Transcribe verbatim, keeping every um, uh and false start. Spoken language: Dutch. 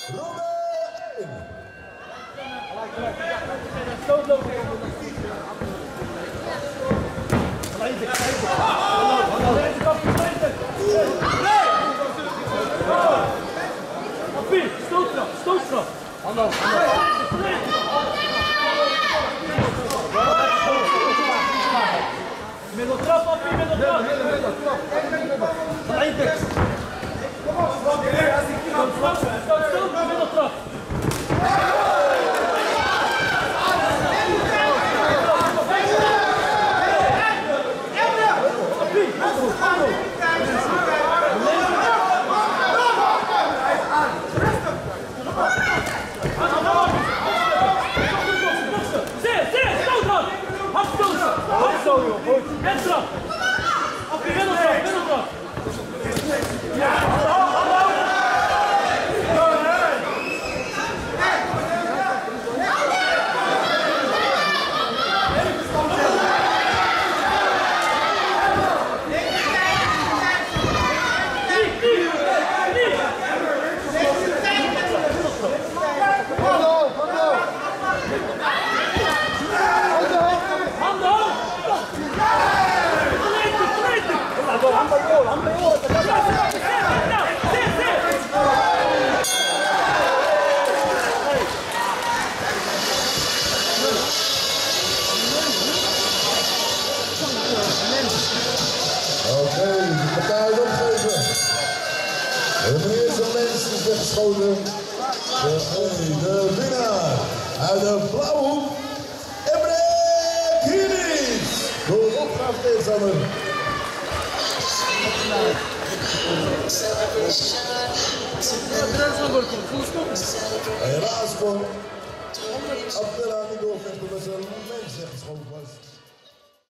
Stootstraf, stootstraf. Handen, middeltrap, Appie, middeltrap. Alleen dit. Stoot, stoot, stoot, stoot, middeltrap. Appie, handel, middeltrap! Appie, middeltrap, middeltrap! Ja! Oké, de partij is opgegeven. De eerste mens is weggeschoten. De, de winnaar uit de blauwe hoek, Emre Kienis. Door de opgave tegenstander. Helaas kon Abdella niet doorvechten omdat zijn mens weggeschoten was.